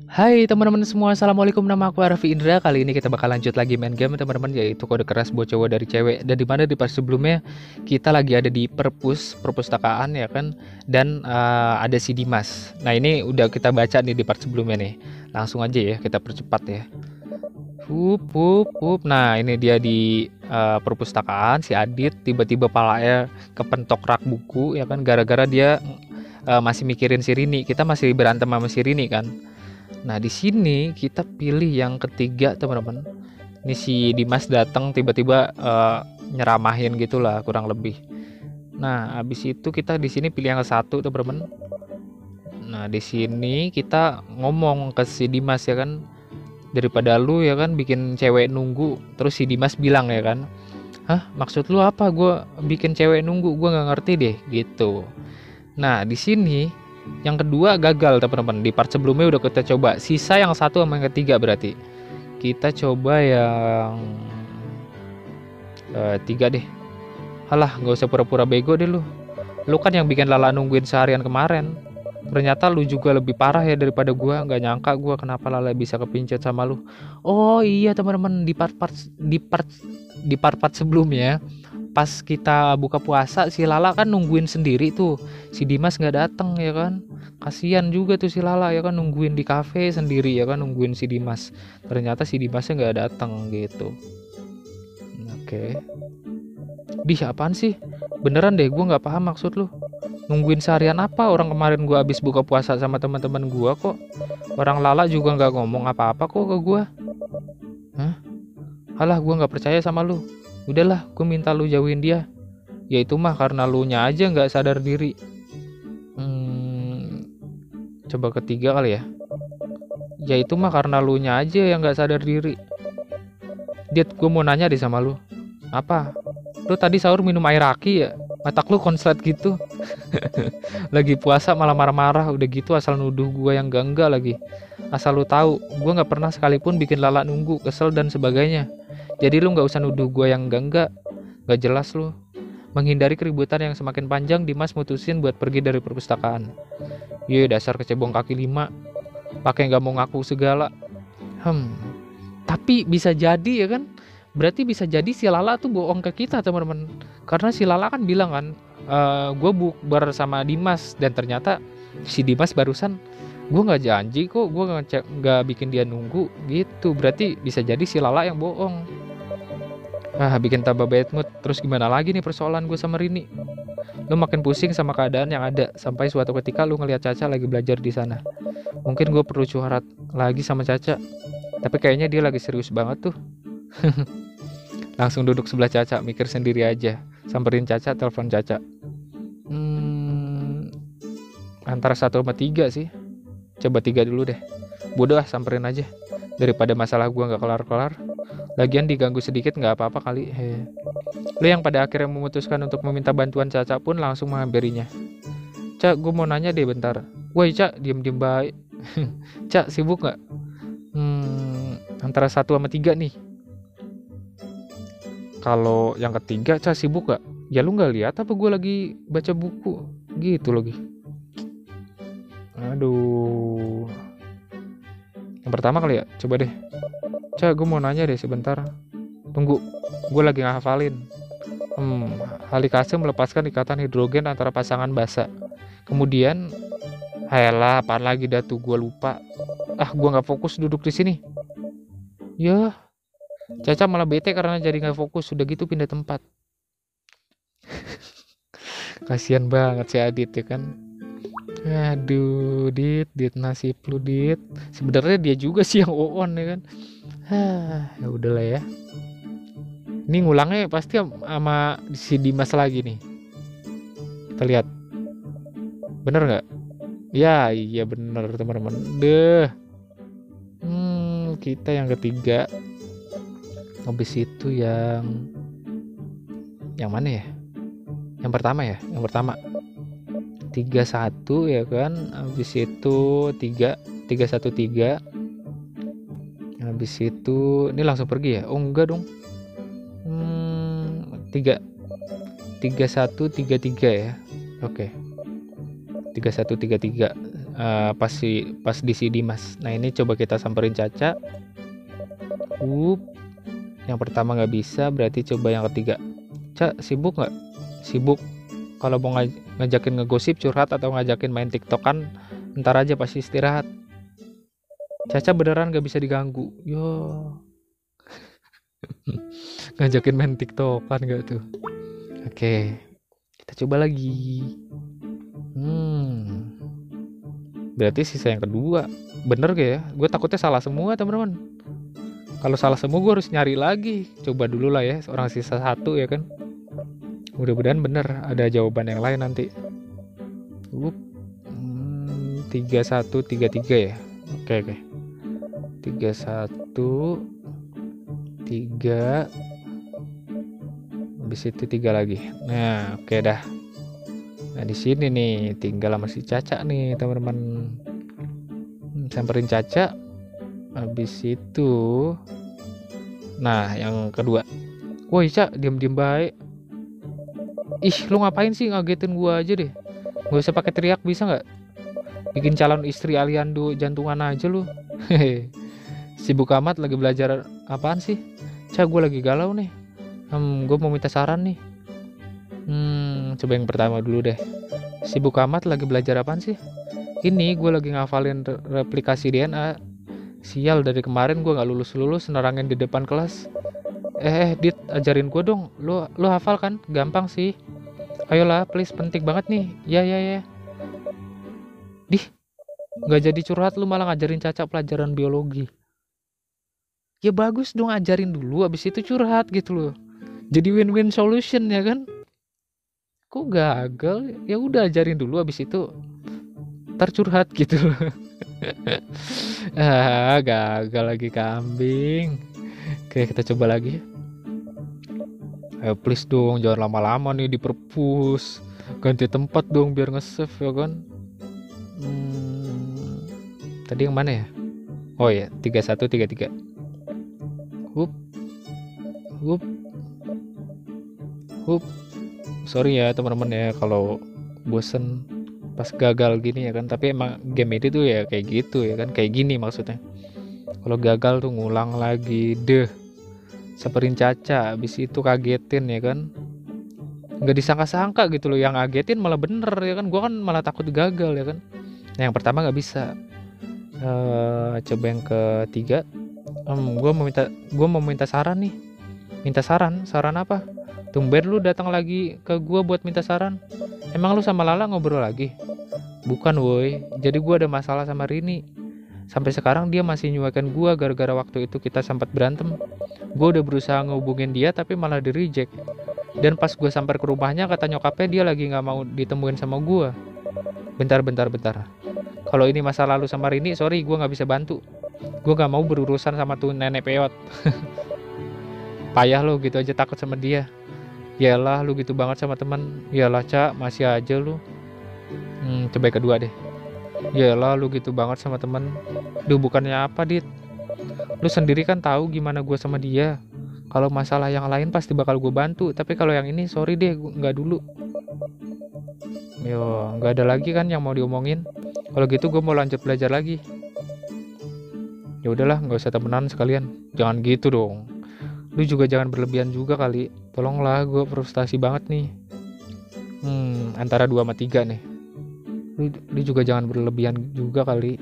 Hai teman-teman semua, assalamualaikum, nama aku Arfi Indra. Kali ini kita bakal lanjut lagi main game teman-teman, yaitu kode keras buat cowok dari cewek. Dan dimana di part sebelumnya kita lagi ada di perpustakaan ya kan. Dan ada si Dimas. Nah ini udah kita baca nih di part sebelumnya nih. Langsung aja ya kita percepat ya. Nah ini dia di perpustakaan. Si Adit tiba-tiba palanya kepentok rak buku ya kan. Gara-gara dia masih mikirin si Rini. Kita masih berantem sama si Rini kan. Nah, di sini kita pilih yang ketiga, teman-teman. Ini si Dimas datang tiba-tiba nyeramahin gitulah kurang lebih. Nah, habis itu kita di sini pilih yang ke satu, teman-teman. Nah, di sini kita ngomong ke si Dimas ya kan, daripada lu ya kan bikin cewek nunggu. Terus si Dimas bilang ya kan, "Hah, maksud lu apa? Gua bikin cewek nunggu, gua nggak ngerti deh." Gitu. Nah, di sini yang kedua gagal teman-teman. Di part sebelumnya udah kita coba. Sisa yang satu sama yang ketiga berarti. Kita coba yang tiga deh. Halah, nggak usah pura-pura bego deh lu. Lu kan yang bikin Lala nungguin seharian kemarin. Ternyata lu juga lebih parah ya daripada gua. Nggak nyangka gua kenapa Lala bisa kepincut sama lu. Oh iya teman-teman, di part-part sebelumnya pas kita buka puasa si Lala kan nungguin sendiri tuh, si Dimas nggak datang ya kan, kasihan juga tuh si Lala ya kan, nungguin di kafe sendiri ya kan, nungguin si Dimas. Ternyata si Dimasnya nggak datang gitu. Oke. Dih, apaan sih? Beneran deh, gue nggak paham maksud lu. Nungguin seharian apa? Orang kemarin gue habis buka puasa sama teman-teman gue kok. Orang Lala juga nggak ngomong apa-apa kok ke gue. Hah? Alah, gue nggak percaya sama lu. Udahlah, gue minta lu jauhin dia. Ya itu mah karena lu nya aja nggak sadar diri. Hmm, coba ketiga kali ya. Ya itu mah karena lu nya aja yang nggak sadar diri. Dit, gue mau nanya deh sama lu. Apa? Lu tadi sahur minum air aki ya? Matak lu konslet gitu. Lagi puasa malah marah-marah. Udah gitu asal nuduh gue yang enggak lagi. Asal lu tahu, gue nggak pernah sekalipun bikin Lala nunggu, kesel dan sebagainya. Jadi lu nggak usah nuduh gue yang enggak. Nggak jelas lu. Menghindari keributan yang semakin panjang, Dimas mutusin buat pergi dari perpustakaan. Ye, dasar kecebong kaki lima. Pakai nggak mau ngaku segala. Hmm. Tapi bisa jadi ya kan? Berarti bisa jadi si Lala tuh bohong ke kita teman-teman. Karena si Lala kan bilang kan, gue bukber sama Dimas, dan ternyata si Dimas barusan, gue nggak janji kok, gue nggak bikin dia nunggu gitu. Berarti bisa jadi si Lala yang bohong. Bikin tambah bad mood. Terus gimana lagi nih persoalan gue sama Rini? Lu makin pusing sama keadaan yang ada, sampai suatu ketika lu ngeliat Caca lagi belajar di sana. Mungkin gue perlu curhat lagi sama Caca, tapi kayaknya dia lagi serius banget tuh. Langsung duduk sebelah Caca, mikir sendiri aja. Samperin Caca, telepon Caca. Hmm, antara 1 sama 3 sih. Coba 3 dulu deh. Bodoh ah, samperin aja. Daripada masalah gua nggak kelar-kelar. Lagian diganggu sedikit nggak apa-apa kali. Lu yang pada akhirnya memutuskan untuk meminta bantuan Caca pun langsung menghampirinya. Cak, gue mau nanya deh bentar. Woi Cak, diem-diem baik. Cak, sibuk nggak? Antara 1 sama 3 nih. Kalau yang ketiga, Cak, sibuk gak? Ya lu nggak lihat apa gue lagi baca buku gitu lagi. Aduh. Yang pertama kali ya, coba deh. Cak, gue mau nanya deh sebentar. Tunggu, gue lagi ngehafalin. Helikase melepaskan ikatan hidrogen antara pasangan basa. Kemudian, hayalah, apaan lagi dah tuh, gue lupa. Gue nggak fokus duduk di sini. Ya, Caca malah bete karena jadi nggak fokus. Sudah gitu pindah tempat. Kasian banget si Adit ya kan. Aduh, Dit nasib lu, Dit. Sebenarnya dia juga sih yang on ya kan. Ya udahlah ya. Ini ngulangnya pasti sama si Dimas lagi nih. Kita lihat. Bener nggak? Ya, iya bener teman-teman. Deh. Kita yang ketiga. Habis itu yang mana ya? Yang pertama ya, yang pertama. 3-1 ya kan. Habis itu 3-1-3. Habis itu ini langsung pergi ya? Oh enggak dong. 3-1-3-3 ya. Oke. 3-1-3-3. pas di si Dimas. Nah ini coba kita samperin Caca. Yang pertama nggak bisa, berarti coba yang ketiga. Cak, sibuk nggak? Sibuk. Kalau mau ngajakin ngegosip, curhat, atau ngajakin main TikTok kan ntar aja pasti istirahat. Caca beneran nggak bisa diganggu. Yo. Ngajakin main TikTok kan nggak tuh? Oke, kita coba lagi. Berarti sisa yang kedua. Bener gak ya? Gue takutnya salah semua teman-teman. Kalau salah semua gue harus nyari lagi. Coba dulu lah ya, orang sisa satu ya kan. Mudah-mudahan bener ada jawaban yang lain nanti. 3133 ya. Oke. 31 3. Habis itu 3 lagi. Nah, oke dah. Nah, di sini nih tinggal sama si Caca nih, teman-teman. Samperin Caca. Habis itu, nah yang kedua, woi Cak, diem baik. Ih, lu ngapain sih ngagetin gua aja deh. Gak usah pakai teriak bisa nggak? Bikin calon istri Aliando jantungan aja lu. Hehe. Sibuk amat lagi belajar apaan sih? Cak, gua lagi galau nih. Gua mau minta saran nih. Coba yang pertama dulu deh. Sibuk amat lagi belajar apaan sih? Ini gue lagi ngafalin replikasi DNA. Sial, dari kemarin gue nggak lulus nerangin di depan kelas. Dit, ajarin gue dong. Lu hafal kan? Gampang sih. Ayolah, please, penting banget nih. Ya. Dih, nggak jadi curhat, lu malah ngajarin Caca pelajaran biologi. Ya bagus dong, ajarin dulu, abis itu curhat gitu loh. Jadi win-win solution ya kan? Kok gagal? Ya udah ajarin dulu, abis itu ntar curhat gitu loh. Gagal lagi kambing. Oke, kita coba lagi. Ayo please dong, jangan lama-lama nih di perpus. Ganti tempat dong biar nge-save ya kan. Tadi yang mana ya? Oh ya, 3133. Sorry ya teman-teman ya kalau bosen pas gagal gini ya kan, tapi emang game ini tuh ya kayak gitu ya kan, kayak gini maksudnya. Kalau gagal tuh ngulang lagi deh. Samperin Caca, abis itu kagetin ya kan, nggak disangka-sangka gitu loh, yang ngagetin malah bener ya kan, gua kan malah takut gagal ya kan. Nah, yang pertama nggak bisa. Coba yang ketiga. Gua mau minta saran nih. Minta saran apa? Tumben lu datang lagi ke gua buat minta saran. Emang lu sama Lala ngobrol lagi? Bukan woi, jadi gua ada masalah sama Rini. Sampai sekarang dia masih nyuekin gua gara-gara waktu itu kita sempat berantem. Gua udah berusaha ngehubungin dia tapi malah di reject. Dan pas gua sampai ke rumahnya kata nyokapnya dia lagi gak mau ditemuin sama gua. Bentar. Kalau ini masa lalu sama Rini, sorry gua gak bisa bantu. Gua gak mau berurusan sama tuh nenek peot. Payah lo gitu aja takut sama dia. Yalah lu gitu banget sama teman. Yalah Cak, masih aja lu. Coba yang kedua deh. Yalah lu gitu banget sama teman. Duh, bukannya apa Dit? Lu sendiri kan tahu gimana gue sama dia. Kalau masalah yang lain pasti bakal gue bantu, tapi kalau yang ini sorry deh, nggak dulu. Yo, nggak ada lagi kan yang mau diomongin. Kalau gitu gue mau lanjut belajar lagi. Ya udahlah, nggak usah temenan sekalian. Jangan gitu dong. Lu juga jangan berlebihan juga kali. Tolonglah, gue frustasi banget nih. Antara 2 sama 3 nih. Lu juga jangan berlebihan juga kali.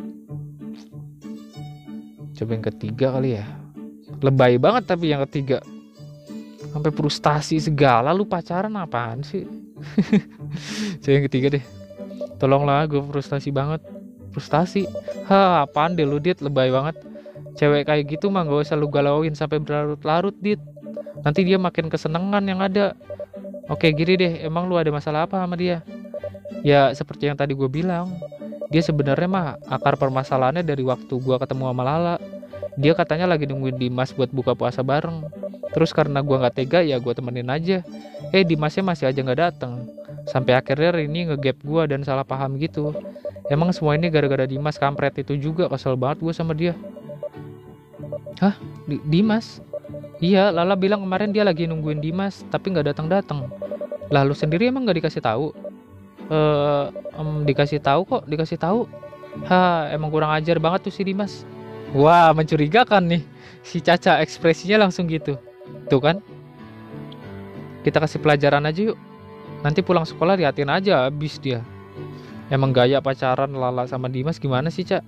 Coba yang ketiga kali ya. Lebay banget tapi yang ketiga. Sampai frustasi segala, lu pacaran apaan sih? Coba yang ketiga deh. Tolonglah, gue frustasi banget. Frustasi? Apaan deh lu Dit, lebay banget. Cewek kayak gitu mah gak usah lu galauin sampai berlarut-larut Dit. Nanti dia makin kesenangan yang ada. Oke gini deh, emang lu ada masalah apa sama dia? Ya seperti yang tadi gue bilang, dia sebenarnya mah akar permasalahannya dari waktu gue ketemu sama Lala. Dia katanya lagi nungguin Dimas buat buka puasa bareng. Terus karena gue gak tega ya gue temenin aja. Dimasnya masih aja gak datang. Sampai akhirnya Rini nge-gap gue dan salah paham gitu. Emang semua ini gara-gara Dimas kampret itu juga. Kesel banget gue sama dia. Hah? Dimas? Iya, Lala bilang kemarin dia lagi nungguin Dimas tapi gak datang-datang. Lalu sendiri emang gak dikasih tahu? Dikasih tahu kok, dikasih tahu. Emang kurang ajar banget tuh si Dimas. Wah, mencurigakan nih. Si Caca ekspresinya langsung gitu. Tuh kan, kita kasih pelajaran aja yuk. Nanti pulang sekolah liatin aja abis dia. Emang gaya pacaran Lala sama Dimas gimana sih, Cak?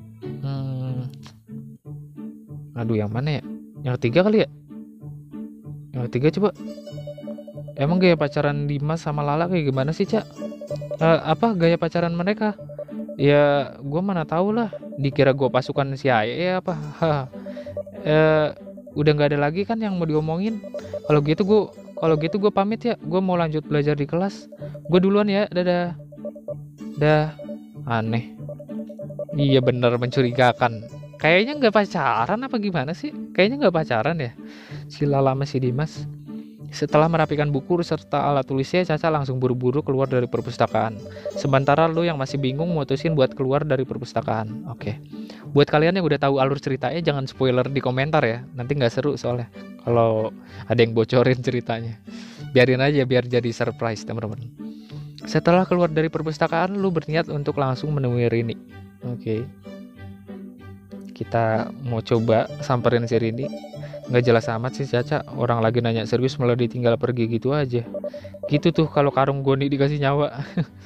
Aduh, yang mana ya? Yang ketiga kali ya? Yang ketiga coba. Emang gaya pacaran Dimas sama Lala kayak gimana sih, Cak? Apa gaya pacaran mereka? Ya, gue mana tahu lah. Dikira gue pasukan CIA ya apa? Udah nggak ada lagi kan yang mau diomongin. Kalau gitu gue pamit ya. Gue mau lanjut belajar di kelas. Gue duluan ya. Dadah. Dah. Aneh. Iya bener, mencurigakan. Kayaknya nggak pacaran apa gimana sih? Kayaknya nggak pacaran ya. Si Lala sama si Dimas. Setelah merapikan buku serta alat tulisnya, Caca langsung buru-buru keluar dari perpustakaan. Sementara lu yang masih bingung mutusin buat keluar dari perpustakaan. Oke. Buat kalian yang udah tahu alur ceritanya, jangan spoiler di komentar ya. Nanti nggak seru soalnya kalau ada yang bocorin ceritanya. Biarin aja biar jadi surprise, teman-teman. Setelah keluar dari perpustakaan, lu berniat untuk langsung menemui Rini. Oke. Kita mau coba samperin si Rini. Nggak jelas amat sih Caca, orang lagi nanya serius malah ditinggal pergi gitu aja. Gitu tuh kalau karung goni dikasih nyawa.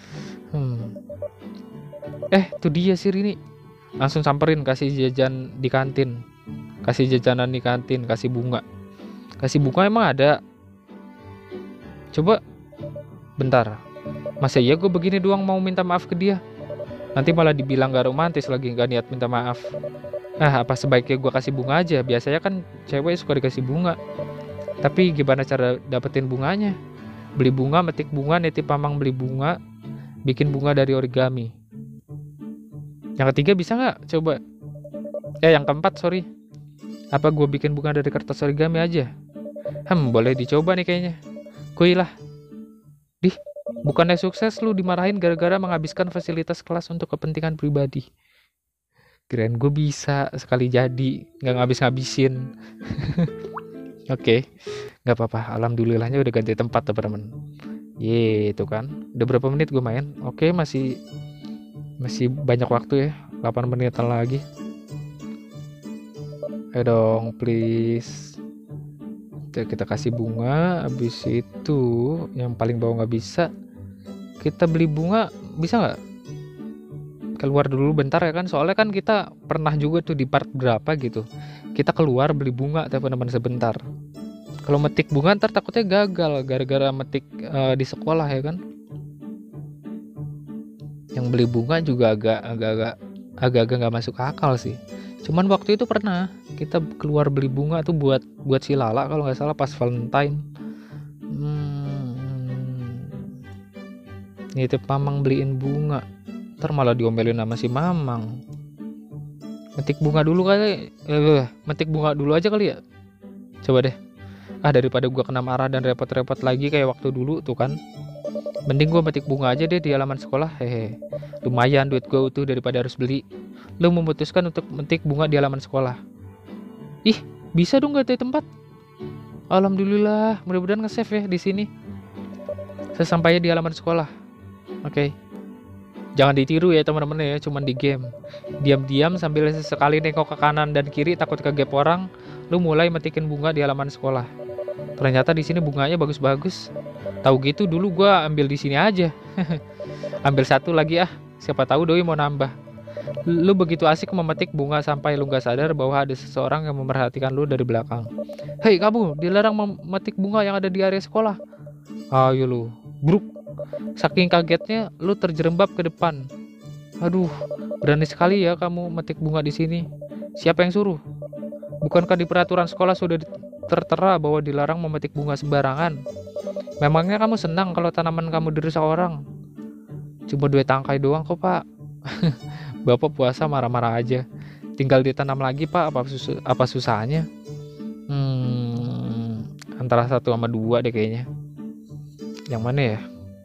Tuh dia si Rini. Langsung samperin, kasih jajan di kantin. Kasih jajanan di kantin, kasih bunga. Kasih bunga emang ada? Coba. Bentar. Masa iya gue begini doang mau minta maaf ke dia? Nanti malah dibilang gak romantis lagi, gak niat minta maaf. Apa sebaiknya gue kasih bunga aja? Biasanya kan cewek suka dikasih bunga. Tapi gimana cara dapetin bunganya? Beli bunga, metik bunga, nitip pamang beli bunga, bikin bunga dari origami. Yang ketiga bisa nggak? Coba. Yang keempat, sorry. Apa gue bikin bunga dari kertas origami aja? Boleh dicoba nih kayaknya. Kuy lah. Bukannya sukses lu dimarahin gara-gara menghabiskan fasilitas kelas untuk kepentingan pribadi. Kirain gue bisa sekali jadi, nggak ngabis-ngabisin. Oke, nggak apa-apa. Alhamdulillahnya udah ganti tempat teman-teman. Itu kan. Udah berapa menit gue main? Oke, masih banyak waktu ya. 8 menitan lagi. Ayo dong, please. Kita kasih bunga. Habis itu yang paling bawah nggak bisa. Kita beli bunga, bisa nggak? Keluar dulu bentar ya kan, soalnya kan kita pernah juga tuh di part berapa gitu kita keluar beli bunga teman-teman sebentar. Kalau metik bunga ntar takutnya gagal gara-gara metik di sekolah ya kan. Yang beli bunga juga agak nggak masuk akal sih. Cuman waktu itu pernah kita keluar beli bunga tuh buat si Lala kalau nggak salah pas Valentine. Nitip Mamang beliin bunga. Ntar malah diomelin sama si Mamang. Metik bunga dulu kali. Metik bunga dulu aja kali ya. Coba deh. Daripada gua kena marah dan repot-repot lagi kayak waktu dulu tuh kan. Mending gua metik bunga aja deh di halaman sekolah. Lumayan duit gua utuh daripada harus beli. Lu memutuskan untuk metik bunga di halaman sekolah. Bisa dong gak ada tempat. Alhamdulillah, mudah-mudahan nge-save ya di sini. Sesampainya di halaman sekolah. Oke. Jangan ditiru ya teman-teman ya, cuman di game. Diam-diam sambil sesekali nengok ke kanan dan kiri takut kegep orang, lu mulai metikin bunga di halaman sekolah. Ternyata di sini bunganya bagus-bagus. Tahu gitu dulu gua ambil di sini aja. Ambil satu lagi siapa tahu doi mau nambah. Lu begitu asik memetik bunga sampai lu gak sadar bahwa ada seseorang yang memperhatikan lu dari belakang. Hei kamu, dilarang memetik bunga yang ada di area sekolah. Ayo lu, bruk. Saking kagetnya, lu terjerembab ke depan. Aduh, berani sekali ya kamu metik bunga di sini. Siapa yang suruh? Bukankah di peraturan sekolah sudah tertera bahwa dilarang memetik bunga sembarangan? Memangnya kamu senang kalau tanaman kamu dirusak orang? Cuma 2 tangkai doang kok pak. Bapak puasa marah-marah aja. Tinggal ditanam lagi pak, apa susahnya? Antara 1 sama 2 deh kayaknya. Yang mana ya?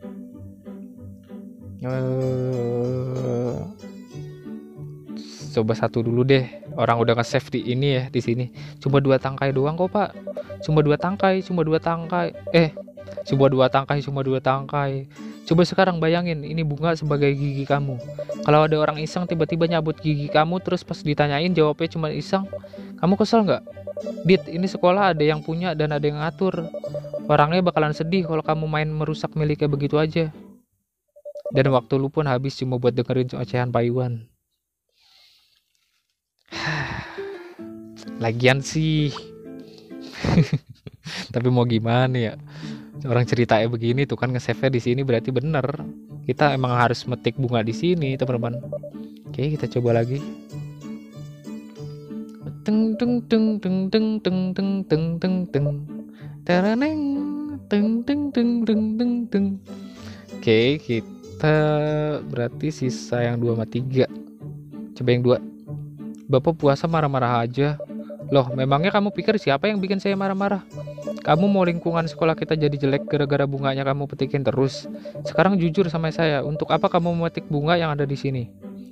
Coba 1 dulu deh. Orang udah nge-save di ini ya, di sini. Cuma 2 tangkai doang kok pak. Cuma 2 tangkai. Cuma 2 tangkai. Coba sekarang bayangin, ini bunga sebagai gigi kamu. Kalau ada orang iseng tiba-tiba nyabut gigi kamu, terus pas ditanyain jawabnya cuma iseng, kamu kesel nggak? Dit, ini sekolah ada yang punya dan ada yang ngatur. Orangnya bakalan sedih kalau kamu main merusak miliknya begitu aja. Dan waktu lu pun habis cuma buat dengerin ocehan Pak Iwan. Lagian sih. Tapi mau gimana ya? Orang ceritanya begini tuh kan, nge-save-nya di sini berarti bener. Kita emang harus metik bunga di sini, teman-teman. Oke, kita coba lagi. Teng teng teng teng teng teng teng teng teng teng tereneng teng teng teng teng teng teng. Oke, kita berarti sisa yang 2 sama 3. Coba yang 2. Bapak puasa marah-marah aja. Loh, memangnya kamu pikir siapa yang bikin saya marah-marah? Kamu mau lingkungan sekolah kita jadi jelek gara-gara bunganya kamu petikin terus. Sekarang jujur sama saya, untuk apa kamu memetik bunga yang ada di sini?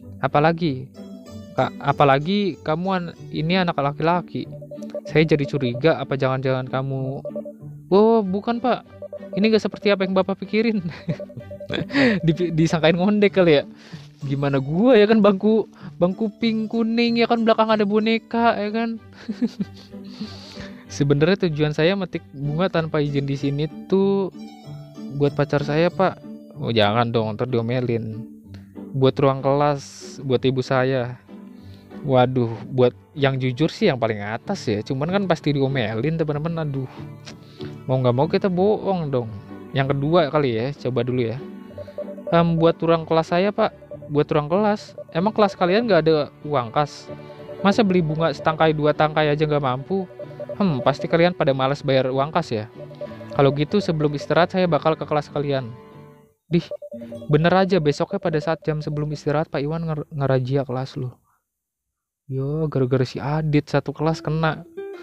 Apalagi kamu ini anak laki-laki. Saya jadi curiga, apa jangan-jangan kamu... Oh, bukan Pak. Ini gak seperti apa yang Bapak pikirin. Disangkain ngondek kali ya. Gimana gua ya kan, bangku pink kuning ya kan, belakang ada boneka ya kan. Sebenarnya tujuan saya metik bunga tanpa izin di sini tuh buat pacar saya, Pak. Oh, jangan dong, ntar diomelin. Buat ruang kelas, buat ibu saya. Waduh, buat yang jujur sih yang paling atas ya. Cuman kan pasti diomelin teman-teman. Aduh. Mau nggak mau kita bohong dong. Yang kedua kali ya, coba dulu ya. Buat ruang kelas saya, Pak. Buat ruang kelas. Emang kelas kalian nggak ada uang kas? Masa beli bunga setangkai 2 tangkai aja nggak mampu? Pasti kalian pada malas bayar uang kas ya. Kalau gitu sebelum istirahat saya bakal ke kelas kalian. Dih, bener aja besoknya pada saat jam sebelum istirahat Pak Iwan ngerajia kelas lu. Yo, gara-gara si Adit satu kelas kena.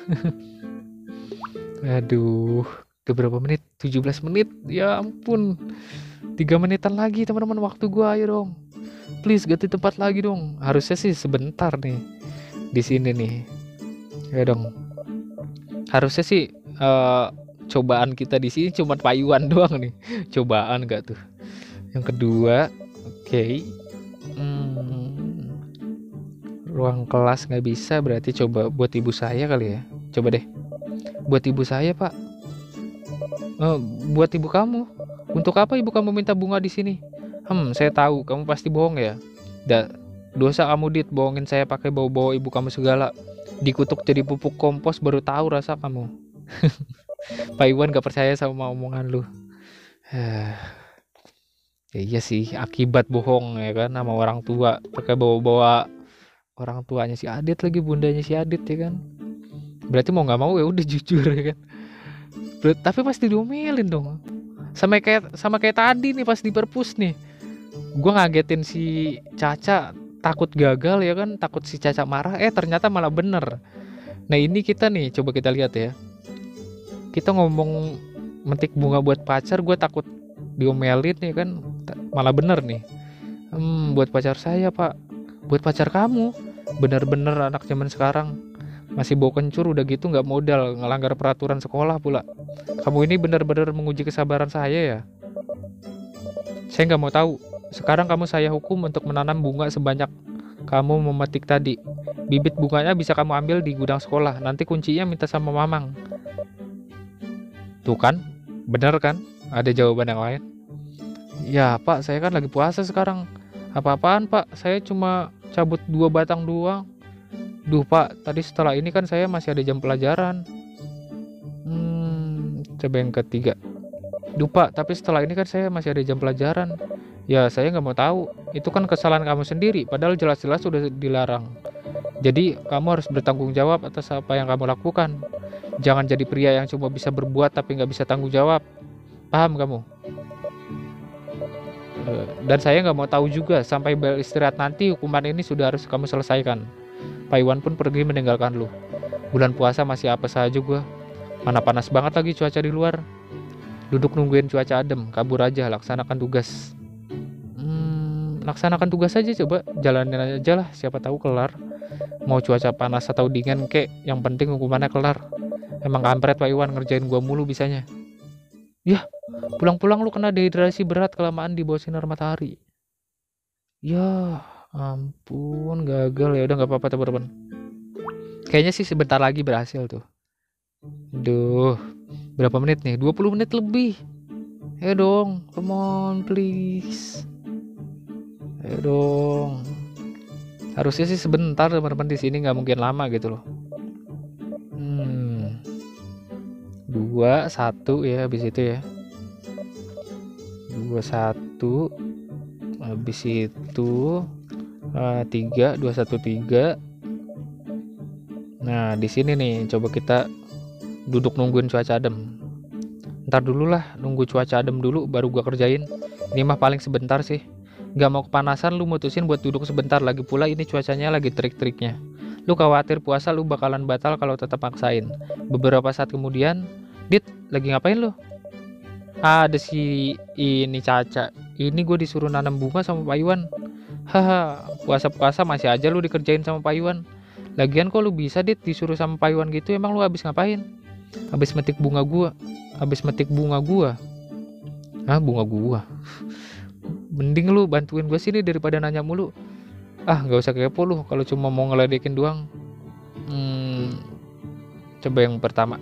Aduh, udah berapa menit? 17 menit. Ya ampun. 3 menitan lagi teman-teman waktu gua, ayo dong. Please ganti tempat lagi dong. Harusnya sih sebentar nih di sini nih. Ya dong. Harusnya sih cobaan kita di sini cuma Pak Iwan doang nih. Cobaan gak tuh? Yang kedua, oke. Ruang kelas nggak bisa, berarti coba buat ibu saya kali ya. Coba deh. Buat ibu saya, Pak. Buat ibu kamu. Untuk apa ibu kamu minta bunga di sini? Saya tahu kamu pasti bohong ya. Dosa kamu Dit, bohongin saya pakai bawa-bawa ibu kamu segala. Dikutuk jadi pupuk kompos baru tahu rasa kamu. Pak Iwan gak percaya sama omongan lu. Ya iya sih, akibat bohong ya kan sama orang tua. Pakai bawa-bawa orang tuanya si Adit lagi, bundanya si Adit ya kan. Berarti mau gak mau ya udah jujur ya kan. Tapi pasti diomelin dong. Sama kayak tadi nih pas di perpus nih. Gue ngagetin si Caca, takut gagal ya kan, takut si Caca marah, ternyata malah bener. Nah ini kita nih, coba kita lihat ya. Kita ngomong metik bunga buat pacar, gue takut diomelin ya kan, malah bener nih. Buat pacar saya Pak, buat pacar kamu, bener-bener anak zaman sekarang. Masih bau kencur udah gitu gak modal, ngelanggar peraturan sekolah pula. Kamu ini bener-bener menguji kesabaran saya ya. Saya gak mau tahu. Sekarang kamu saya hukum untuk menanam bunga sebanyak kamu memetik tadi. Bibit bunganya bisa kamu ambil di gudang sekolah. Nanti kuncinya minta sama mamang. Tuh kan, bener kan? Ada jawaban yang lain. Ya Pak, saya kan lagi puasa sekarang. Apa-apaan Pak, saya cuma cabut 2 batang doang. Duh Pak, tadi setelah ini kan saya masih ada jam pelajaran. Coba yang ketiga. Duh Pak, tapi setelah ini kan saya masih ada jam pelajaran. Ya saya gak mau tahu. Itu kan kesalahan kamu sendiri. Padahal jelas-jelas sudah dilarang. Jadi kamu harus bertanggung jawab atas apa yang kamu lakukan. Jangan jadi pria yang cuma bisa berbuat tapi gak bisa tanggung jawab. Paham kamu? Dan saya gak mau tahu juga. Sampai bel istirahat nanti hukuman ini sudah harus kamu selesaikan. Pak Iwan pun pergi meninggalkan lu. Bulan puasa masih apa saja gua. Mana panas banget lagi cuaca di luar. Duduk nungguin cuaca adem. Kabur aja, laksanakan tugas. Laksanakan tugas aja, coba jalanin aja lah, siapa tahu kelar. Mau cuaca panas atau dingin kek, yang penting hukumannya kelar. Emang kampret Pak Iwan, ngerjain gua mulu bisanya. Yah, Pulang-pulang lu kena dehidrasi berat kelamaan di bawah sinar matahari. Ya ampun, gagal ya. Udah nggak apa-apa teman-teman. Kayaknya sih sebentar lagi berhasil tuh. Duh, berapa menit nih? 20 menit lebih. Ayo dong, come on please. Ayo dong. Harusnya sih sebentar teman-teman, di sini nggak mungkin lama gitu loh. 2, 1 ya habis itu ya. 2, 1 habis itu 3, 2, 1, 3. Nah, di sini nih coba kita duduk nungguin cuaca adem. Ntar dulu lah, nunggu cuaca adem dulu baru gua kerjain. Ini mah paling sebentar sih. Gak mau kepanasan lu mutusin buat duduk sebentar. Lagi pula ini cuacanya lagi trik-triknya. Lu khawatir puasa lu bakalan batal kalau tetap maksain. Beberapa saat kemudian, Dit, lagi ngapain lu? Ada si ini Caca. Ini gue disuruh nanam bunga sama Pak Iwan. Haha, puasa-puasa masih aja lu dikerjain sama Pak Iwan. Lagian kok lu bisa, Dit, disuruh sama Pak Iwan gitu? Emang lu habis ngapain? Habis metik bunga gua. Habis metik bunga gua. Hah, bunga gua? Mending lu bantuin gue sini daripada nanya mulu. Ah, nggak usah kepo lu kalau cuma mau ngeledekin doang. Coba yang pertama.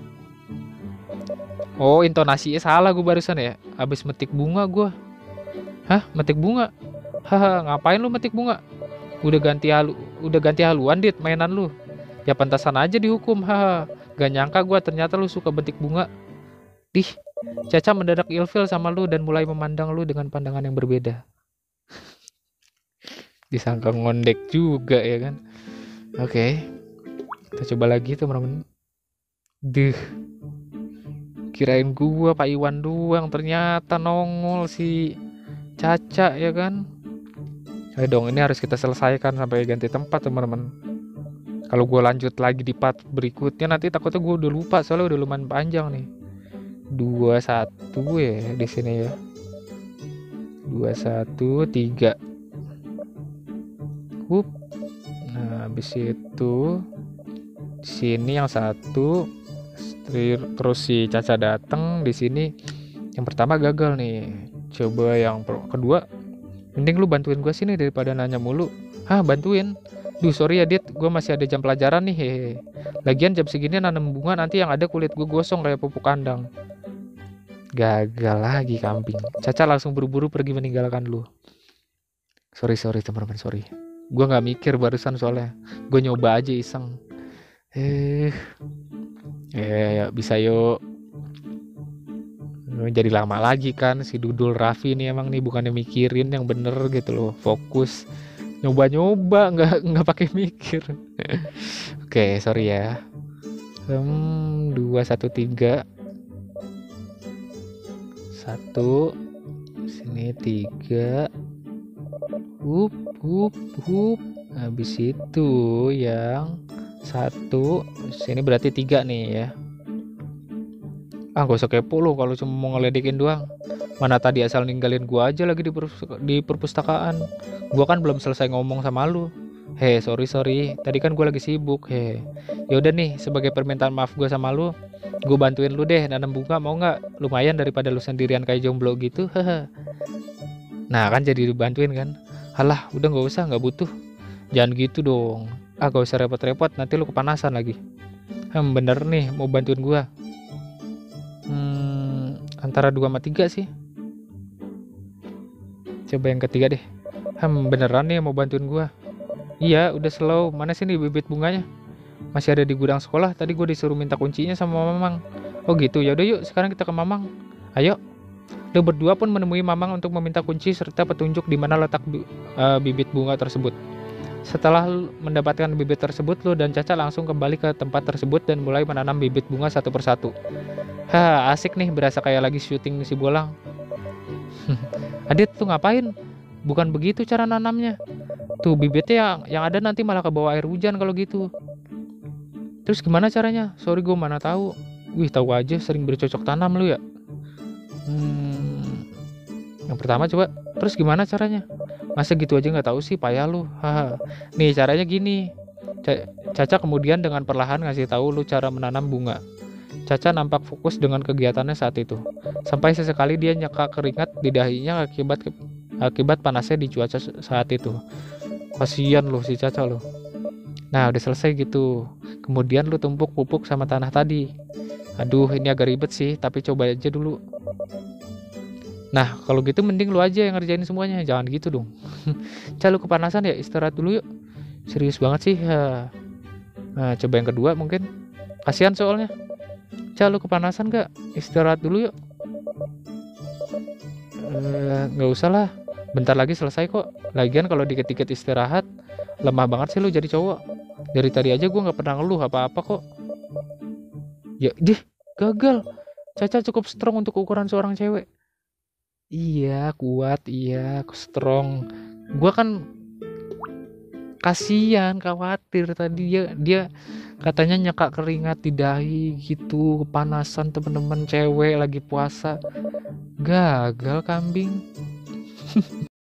Oh, intonasinya salah gue barusan ya. Habis metik bunga gue. Hah, metik bunga? Haha, ngapain lu metik bunga? Udah ganti haluan, Dit, mainan lu. Ya pantasan aja dihukum. Haha. Gak nyangka gue ternyata lu suka metik bunga. Dih, Caca mendadak ilfil sama lu dan mulai memandang lu dengan pandangan yang berbeda. Disangka ngondek juga ya kan. Oke. Kita coba lagi teman-teman. Duh. Kirain gua Pak Iwan doang, ternyata nongol si Caca ya kan. Ayo dong, ini harus kita selesaikan sampai ganti tempat teman-teman. Kalau gua lanjut lagi di part berikutnya nanti takutnya gua udah lupa soalnya udah lumayan panjang nih. 2, 1 ya di sini ya. 2, 1, 3. Nah, habis itu di sini yang 1, terus si Caca datang di sini. Yang pertama gagal nih. Coba yang kedua. Mending lu bantuin gue sini daripada nanya mulu. Hah, bantuin? Duh, sorry ya, Dit, gue masih ada jam pelajaran nih. Hehe. Lagian jam segini nanam bunga nanti yang ada kulit gue gosong kayak pupuk kandang. Gagal lagi kambing. Caca langsung buru-buru pergi meninggalkan lu. Sorry teman-teman, sorry. Gue nggak mikir barusan soalnya. Gue nyoba aja iseng. Ya bisa yuk. Jadi lama lagi kan si Dudul Raffi nih, emang nih bukannya mikirin yang bener gitu loh, fokus nyoba nggak pakai mikir. Oke, sorry ya. 2, 1, 3. 1 sini 3. Habis itu yang 1 sini berarti 3 nih ya. Gak usah kepo lu kalau cuma mau ngeledekin doang. Mana tadi asal ninggalin gua aja lagi di perpustakaan. Gua kan belum selesai ngomong sama lu. Sorry. Tadi kan gua lagi sibuk. Yaudah nih, sebagai permintaan maaf gua sama lu, gua bantuin lu deh nanam bunga, mau nggak? Lumayan daripada lu sendirian kayak jomblo gitu. Nah kan jadi dibantuin kan. Halah, udah nggak usah, nggak butuh. Jangan gitu dong. Gak usah repot-repot, nanti lu kepanasan lagi. Bener nih mau bantuin gua. Antara 2 sama 3 sih. Coba yang ketiga deh. Beneran nih mau bantuin gua. Iya, udah slow. Mana sih nih bibit bunganya? Masih ada di gudang sekolah. Tadi gua disuruh minta kuncinya sama Mamang. Oh gitu, yaudah yuk sekarang kita ke Mamang. Ayo. Lu berdua pun menemui Mamang untuk meminta kunci serta petunjuk di mana letak bibit bunga tersebut. Setelah mendapatkan bibit tersebut, lu dan Caca langsung kembali ke tempat tersebut dan mulai menanam bibit bunga satu persatu. Asik nih, berasa kayak lagi syuting si Bolang. Adit tuh ngapain? Bukan begitu cara nanamnya. Tuh bibitnya yang ada nanti malah kebawa air hujan kalau gitu. Terus gimana caranya? Sorry gue mana tahu. Wih, tahu aja, sering bercocok tanam lu ya. Yang pertama coba, terus gimana caranya? Masa gitu aja nggak tahu sih, payah lu. Nih caranya gini. Caca kemudian dengan perlahan ngasih tahu lu cara menanam bunga. Caca nampak fokus dengan kegiatannya saat itu. Sampai sesekali dia nyeka keringat di dahinya akibat panasnya di cuaca saat itu. Kasian loh si Caca loh. Nah, udah selesai gitu. Kemudian lu tumpuk pupuk sama tanah tadi. Aduh, ini agak ribet sih, tapi coba aja dulu. Nah, kalau gitu mending lu aja yang ngerjain semuanya. Jangan gitu dong. Ca, lu kepanasan ya? Istirahat dulu yuk. Serius banget sih. Nah, coba yang kedua mungkin. Kasihan soalnya. Ca, lu kepanasan gak? Istirahat dulu yuk. Nggak usah lah. Bentar lagi selesai kok. Lagian kalau dikit-dikit istirahat, lemah banget sih lu jadi cowok. Dari tadi aja gue nggak pernah ngeluh apa-apa kok. Ya, gagal. Caca cukup strong untuk ukuran seorang cewek. Iya, kuat, iya, strong. Gue kan kasihan, khawatir tadi dia katanya nyekak keringat di dahi gitu, kepanasan temen-temen cewek lagi puasa. Gagal kambing.